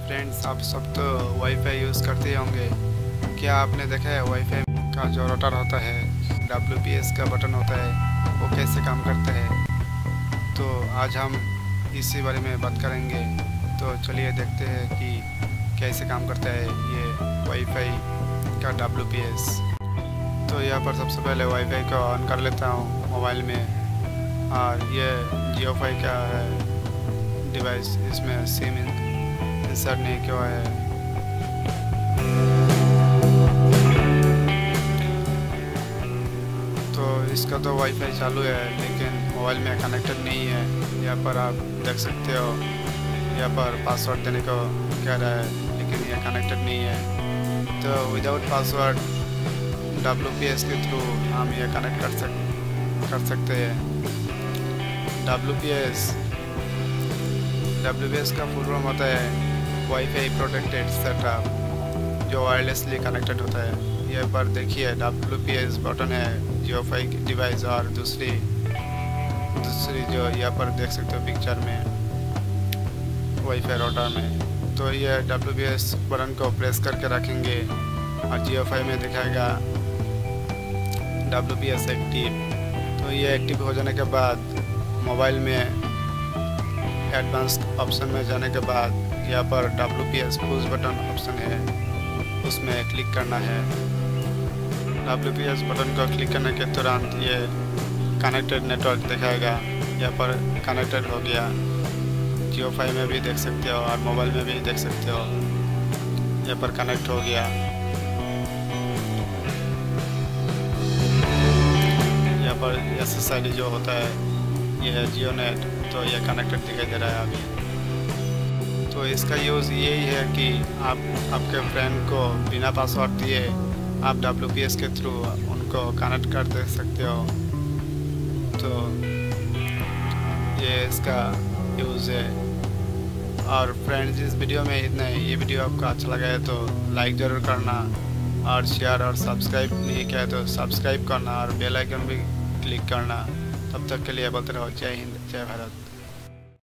Friends, आप सब तो वाईफाई यूज़ करते ही होंगे। क्या आपने देखा है वाईफाई का जो राउटर होता है, WPS का बटन होता है, वो कैसे काम करता है? तो आज हम इसी बारे में बात करेंगे। तो चलिए देखते हैं कि कैसे काम करता है ये वाईफाई का WPS। तो यहाँ पर सबसे पहले वाईफाई को ऑन कर लेता हूँ मोबाइल में। और ये जियोफाई का है डिवाइस, इसमें सिम इंसर्ट नहीं किया है। तो इसका तो वाईफाई चालू है लेकिन मोबाइल में कनेक्टेड नहीं है। यहाँ पर आप देख सकते हो, यहाँ पर पासवर्ड देने को कह रहा है लेकिन ये कनेक्टेड नहीं है। तो विदाउट पासवर्ड WPS के थ्रू हम ये कनेक्ट कर सकते हैं। WPS का फुल फॉर्म होता है वाईफाई प्रोटेक्टेड सेटअप, जो वायरलेसली कनेक्टेड होता है। यहाँ पर देखिए WPS बटन है जियोफाई डिवाइस, और दूसरी जो यहाँ पर देख सकते हो पिक्चर में वाईफाई राउटर में। तो ये WPS बटन को प्रेस करके रखेंगे और जियोफाई में दिखाएगा WPS एक्टिव। तो ये एक्टिव हो जाने के बाद मोबाइल में एडवांस ऑप्शन में जाने के बाद यहाँ पर WPS पुश बटन ऑप्शन है, उसमें क्लिक करना है। WPS बटन को क्लिक करने के तुरंत ये कनेक्टेड नेटवर्क दिखाएगा। यहाँ पर कनेक्टेड हो गया, जियोफाई में भी देख सकते हो और मोबाइल में भी देख सकते हो। यहाँ पर कनेक्ट हो गया। यहाँ पर SSID जो होता है ये है जियो नेट, तो ये कनेक्टेड दिखाई दे रहा है अभी। तो इसका यूज़ यही है कि आप आपके फ्रेंड को बिना पासवर्ड दिए आप WPS के थ्रू उनको कनेक्ट कर दे सकते हो। तो ये इसका यूज़ है। और फ्रेंड्स, इस वीडियो में इतना ही। ये वीडियो आपको अच्छा लगा है तो लाइक ज़रूर करना, और शेयर और सब्सक्राइब नहीं किया तो सब्सक्राइब करना और बेल आइकन भी क्लिक करना। तब तक के लिए बोलते रहो जय हिंद, जय भारत।